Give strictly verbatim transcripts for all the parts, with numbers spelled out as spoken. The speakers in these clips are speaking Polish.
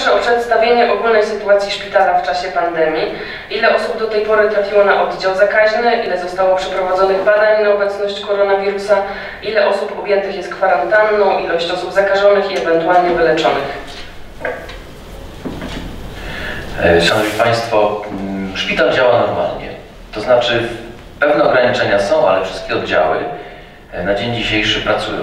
Proszę o przedstawienie ogólnej sytuacji szpitala w czasie pandemii. Ile osób do tej pory trafiło na oddział zakaźny, ile zostało przeprowadzonych badań na obecność koronawirusa, ile osób objętych jest kwarantanną, ilość osób zakażonych i ewentualnie wyleczonych. Szanowni Państwo, szpital działa normalnie. To znaczy pewne ograniczenia są, ale wszystkie oddziały na dzień dzisiejszy pracują.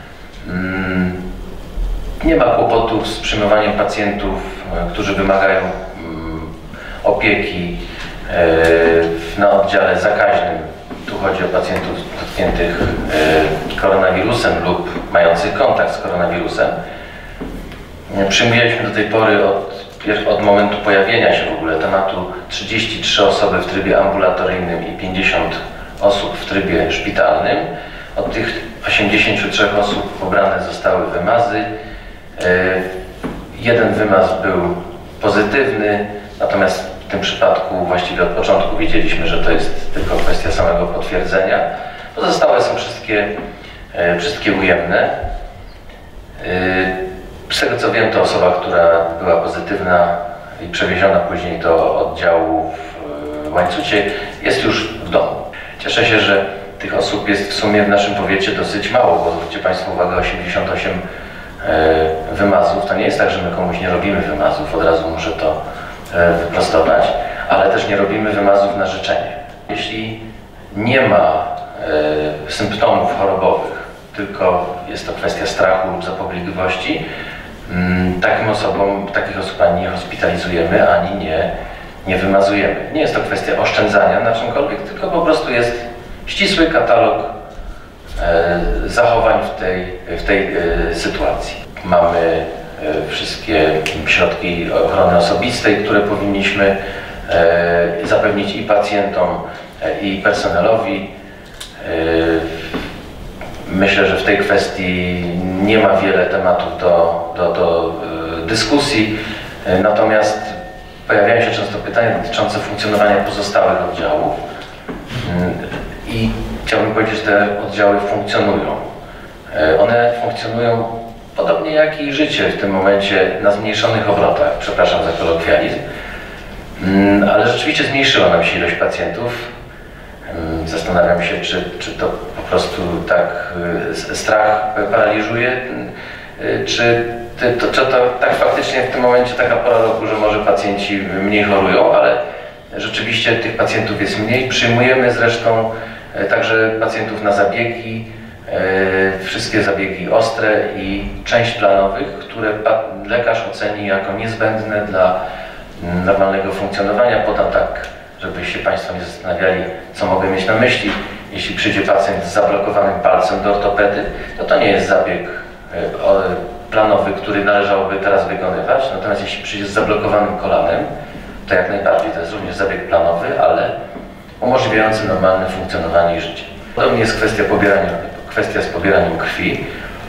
Nie ma kłopotów z przyjmowaniem pacjentów, którzy wymagają opieki na oddziale zakaźnym. Tu chodzi o pacjentów dotkniętych koronawirusem lub mających kontakt z koronawirusem. Przyjmujemy do tej pory od, od momentu pojawienia się w ogóle tematu trzydzieści trzy osoby w trybie ambulatoryjnym i pięćdziesiąt osób w trybie szpitalnym. Od tych osiemdziesięciu trzech osób pobrane zostały wymazy. Jeden wymaz był pozytywny, natomiast w tym przypadku właściwie od początku wiedzieliśmy, że to jest tylko kwestia samego potwierdzenia. Pozostałe są wszystkie, wszystkie ujemne. Z tego co wiem, to osoba, która była pozytywna i przewieziona później do oddziału w Łańcucie, jest już w domu. Cieszę się, że tych osób jest w sumie w naszym powiecie dosyć mało, bo zwróćcie Państwo uwagę, osiemdziesiąt osiem wymazów. To nie jest tak, że my komuś nie robimy wymazów, od razu muszę to wyprostować, ale też nie robimy wymazów na życzenie. Jeśli nie ma symptomów chorobowych, tylko jest to kwestia strachu lub zapobiegliwości, takim osobom, takich osób ani nie hospitalizujemy, ani nie, nie wymazujemy. Nie jest to kwestia oszczędzania na czymkolwiek, tylko po prostu jest ścisły katalog zachowań w tej, w tej sytuacji. Mamy wszystkie środki ochrony osobistej, które powinniśmy zapewnić i pacjentom, i personelowi. Myślę, że w tej kwestii nie ma wiele tematów do, do, do dyskusji, natomiast pojawiają się często pytania dotyczące funkcjonowania pozostałych oddziałów i chciałbym powiedzieć, że te oddziały funkcjonują. One funkcjonują podobnie jak i życie w tym momencie na zmniejszonych obrotach, przepraszam za kolokwializm, ale rzeczywiście zmniejszyła nam się ilość pacjentów. Zastanawiam się, czy, czy to po prostu tak strach paraliżuje, czy to, czy to tak faktycznie w tym momencie taka pora roku, że może pacjenci mniej chorują, ale rzeczywiście tych pacjentów jest mniej. Przyjmujemy zresztą także pacjentów na zabiegi, wszystkie zabiegi ostre i część planowych, które lekarz oceni jako niezbędne dla normalnego funkcjonowania. Podam tak, żeby się Państwo nie zastanawiali, co mogę mieć na myśli. Jeśli przyjdzie pacjent z zablokowanym palcem do ortopedy, to to nie jest zabieg planowy, który należałoby teraz wykonywać. Natomiast jeśli przyjdzie z zablokowanym kolanem, to jak najbardziej to jest również zabieg planowy, ale umożliwiający normalne funkcjonowanie i życie. Podobnie jest kwestia, pobierania, kwestia z pobieraniem krwi.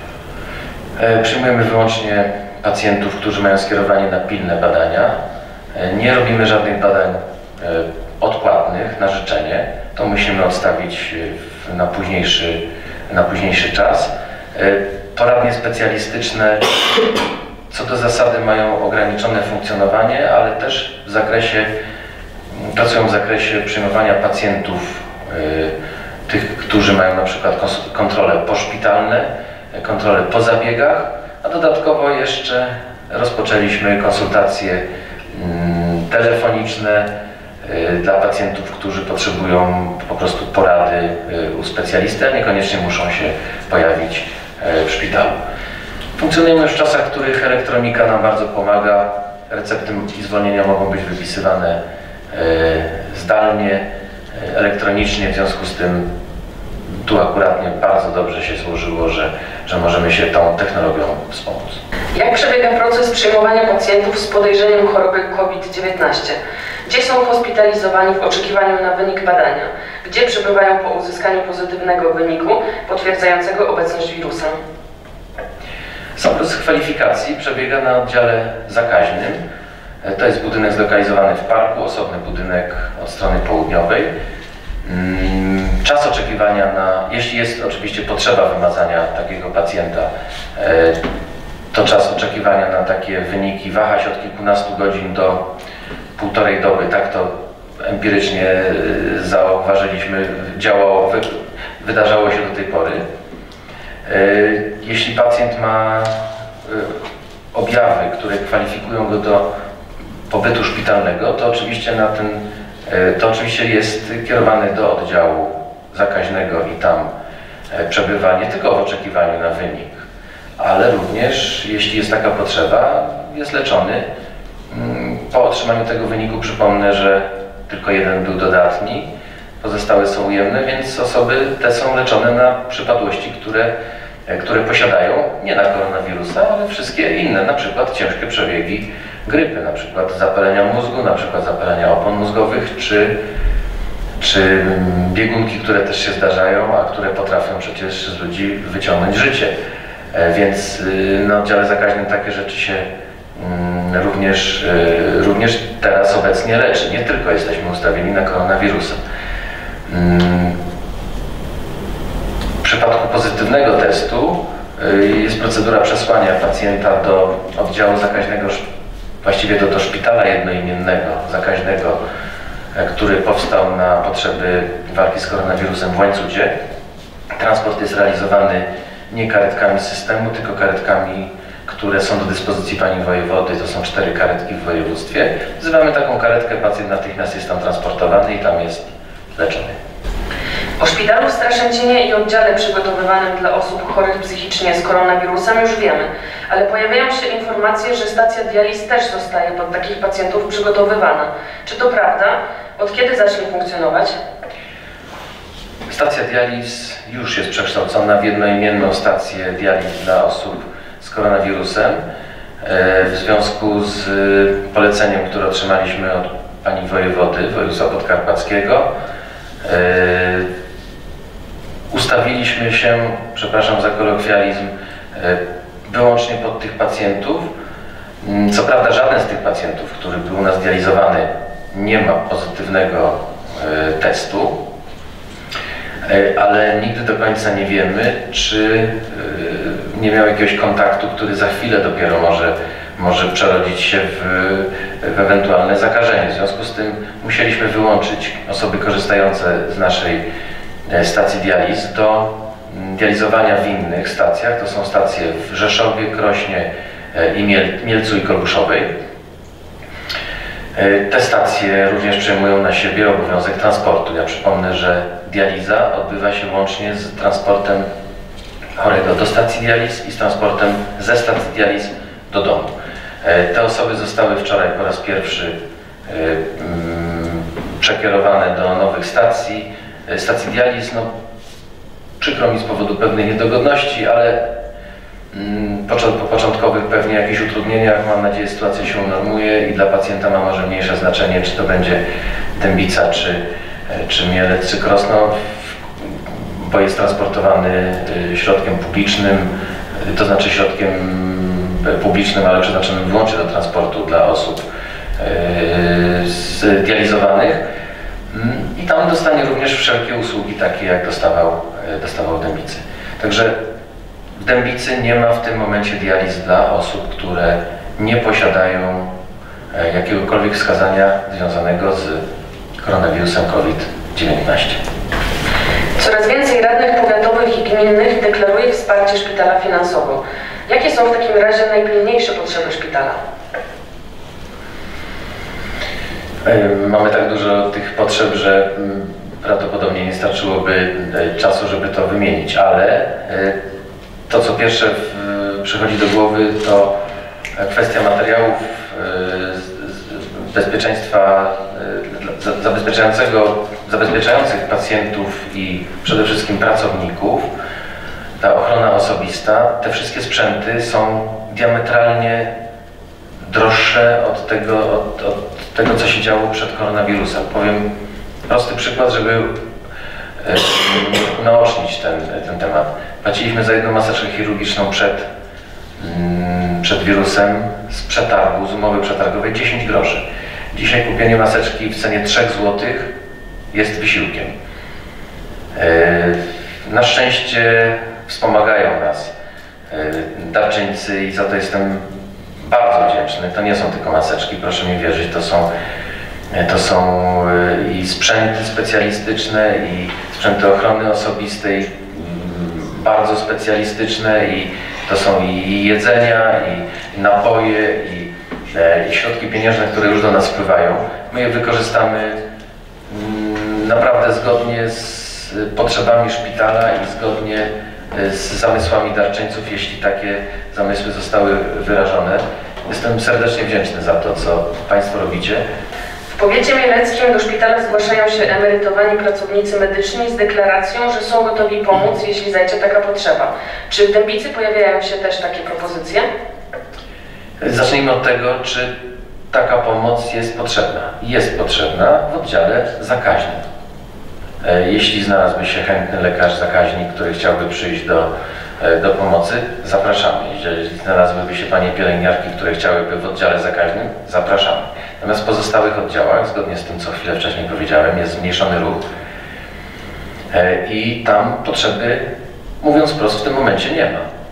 Przyjmujemy wyłącznie pacjentów, którzy mają skierowanie na pilne badania. Nie robimy żadnych badań odpłatnych na życzenie. To musimy odstawić na późniejszy, na późniejszy czas. Poradnie specjalistyczne co do zasady mają ograniczone funkcjonowanie, ale też w zakresie, pracują w zakresie przyjmowania pacjentów, tych, którzy mają na przykład kontrole poszpitalne, kontrole po zabiegach, a dodatkowo jeszcze rozpoczęliśmy konsultacje telefoniczne dla pacjentów, którzy potrzebują po prostu porady u specjalisty, a niekoniecznie muszą się pojawić w szpitalu. Funkcjonujemy już w czasach, w których elektronika nam bardzo pomaga. Recepty i zwolnienia mogą być wypisywane zdalnie, elektronicznie, w związku z tym tu akuratnie bardzo dobrze się złożyło, że, że możemy się tą technologią wspomóc. Jak przebiega proces przyjmowania pacjentów z podejrzeniem choroby COVID dziewiętnaście? Gdzie są hospitalizowani w oczekiwaniu na wynik badania? Gdzie przebywają po uzyskaniu pozytywnego wyniku potwierdzającego obecność wirusa? Sam proces kwalifikacji przebiega na oddziale zakaźnym. To jest budynek zlokalizowany w parku, osobny budynek od strony południowej. Czas oczekiwania na, jeśli jest oczywiście potrzeba wymazania takiego pacjenta, to czas oczekiwania na takie wyniki waha się od kilkunastu godzin do półtorej doby. Tak to empirycznie zauważyliśmy, działało, wydarzało się do tej pory. Jeśli pacjent ma objawy, które kwalifikują go do pobytu szpitalnego, to oczywiście, na ten, to oczywiście jest kierowany do oddziału zakaźnego i tam przebywa nie tylko w oczekiwaniu na wynik, ale również, jeśli jest taka potrzeba, jest leczony. Po otrzymaniu tego wyniku przypomnę, że tylko jeden był dodatni, pozostałe są ujemne, więc osoby te są leczone na przypadłości, które, które posiadają, nie na koronawirusa, ale wszystkie inne, na przykład ciężkie przebiegi grypy, na przykład zapalenia mózgu, na przykład zapalenia opon mózgowych, czy, czy biegunki, które też się zdarzają, a które potrafią przecież z ludzi wyciągnąć życie. Więc na oddziale zakaźnym takie rzeczy się również, również teraz obecnie leczy. Nie tylko jesteśmy ustawieni na koronawirusa. W przypadku pozytywnego testu jest procedura przesłania pacjenta do oddziału zakaźnego, właściwie do, do szpitala jednoimiennego, zakaźnego, który powstał na potrzeby walki z koronawirusem w Łańcucie. Transport jest realizowany nie karetkami systemu, tylko karetkami, które są do dyspozycji pani wojewody. To są cztery karetki w województwie. Wzywamy taką karetkę, pacjent natychmiast jest tam transportowany i tam jest leczony. O szpitalu w Straszęcinie i oddziale przygotowywanym dla osób chorych psychicznie z koronawirusem już wiemy, ale pojawiają się informacje, że stacja dializ też zostaje pod takich pacjentów przygotowywana. Czy to prawda? Od kiedy zacznie funkcjonować? Stacja dializ już jest przekształcona w jednoimienną stację dializ dla osób z koronawirusem. W związku z poleceniem, które otrzymaliśmy od pani wojewody, województwa podkarpackiego, ustawiliśmy się, przepraszam za kolokwializm, wyłącznie pod tych pacjentów. Co prawda żaden z tych pacjentów, który był u nas dializowany, nie ma pozytywnego testu, ale nigdy do końca nie wiemy, czy nie miał jakiegoś kontaktu, który za chwilę dopiero może, może przerodzić się w, w ewentualne zakażenie. W związku z tym musieliśmy wyłączyć osoby korzystające z naszej stacji dializ do dializowania w innych stacjach. To są stacje w Rzeszowie, Krośnie i Miel, Mielcu i Kolbuszowej. Te stacje również przejmują na siebie obowiązek transportu. Ja przypomnę, że dializa odbywa się łącznie z transportem chorego do stacji dializ i z transportem ze stacji dializ do domu. Te osoby zostały wczoraj po raz pierwszy przekierowane do nowych stacji, stacji dializ. No, przykro mi z powodu pewnej niedogodności, ale po początkowych pewnie jakichś utrudnieniach, mam nadzieję, sytuacja się unormuje i dla pacjenta ma może mniejsze znaczenie, czy to będzie Dębica, czy, czy Mielec, czy Krosno, bo jest transportowany środkiem publicznym, to znaczy środkiem publicznym, ale przeznaczonym wyłącznie do transportu dla osób zdializowanych i tam dostanie również wszelkie usługi takie, jak dostawał, dostawał w Dębicy. Także w Dębicy nie ma w tym momencie dializ dla osób, które nie posiadają jakiegokolwiek wskazania związanego z koronawirusem COVID dziewiętnaście. Coraz więcej radnych powiatowych i gminnych deklaruje wsparcie szpitala finansowo. Jakie są w takim razie najpilniejsze potrzeby szpitala? Mamy tak dużo tych potrzeb, że prawdopodobnie nie starczyłoby czasu, żeby to wymienić, ale to, co pierwsze w, przychodzi do głowy, to kwestia materiałów bezpieczeństwa zabezpieczającego, zabezpieczających pacjentów i przede wszystkim pracowników. Ta ochrona osobista, te wszystkie sprzęty są diametralnie droższe od tego, od, od tego, co się działo przed koronawirusem. Powiem prosty przykład, żeby unaocznić ten, ten temat. Płaciliśmy za jedną maseczkę chirurgiczną przed, przed wirusem z przetargu, z umowy przetargowej dziesięć groszy. Dzisiaj kupienie maseczki w cenie trzech złotych jest wysiłkiem. Na szczęście wspomagają nas darczyńcy i za to jestem bardzo wdzięczny. To nie są tylko maseczki, proszę mi wierzyć, to są, to są i sprzęty specjalistyczne, i sprzęty ochrony osobistej, bardzo specjalistyczne, i to są i jedzenia, i napoje, i, i środki pieniężne, które już do nas wpływają. My je wykorzystamy naprawdę zgodnie z potrzebami szpitala i zgodnie z zamysłami darczyńców, jeśli takie zamysły zostały wyrażone. Jestem serdecznie wdzięczny za to, co Państwo robicie. W powiecie mieleckim do szpitala zgłaszają się emerytowani pracownicy medyczni z deklaracją, że są gotowi pomóc, jeśli zajdzie taka potrzeba. Czy w Dębicy pojawiają się też takie propozycje? Zacznijmy od tego, czy taka pomoc jest potrzebna. Jest potrzebna w oddziale zakaźnym. Jeśli znalazłby się chętny lekarz zakaźnik, który chciałby przyjść do, do pomocy, zapraszamy. Jeśli znalazłyby się panie pielęgniarki, które chciałyby w oddziale zakaźnym, zapraszamy. Natomiast w pozostałych oddziałach, zgodnie z tym, co chwilę wcześniej powiedziałem, jest zmniejszony ruch i tam potrzeby, mówiąc wprost, w tym momencie nie ma.